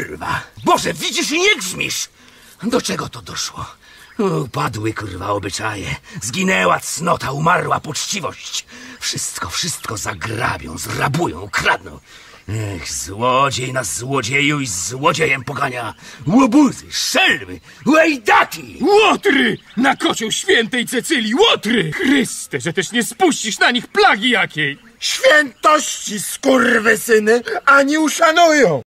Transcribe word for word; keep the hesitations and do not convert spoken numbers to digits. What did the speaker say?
kurwa! Boże, widzisz i nie grzmisz! Do czego to doszło? Upadły, kurwa, obyczaje. Zginęła cnota, umarła poczciwość. Wszystko, wszystko zagrabią, zrabują, kradną. Ech, złodziej na złodzieju i złodziejem pogania. Łobuzy, szelmy, łejdaki! Łotry! Na kocioł świętej Cecylii, łotry! Chryste, że też nie spuścisz na nich plagi jakiej! Świętości, skurwysyny, ani uszanują!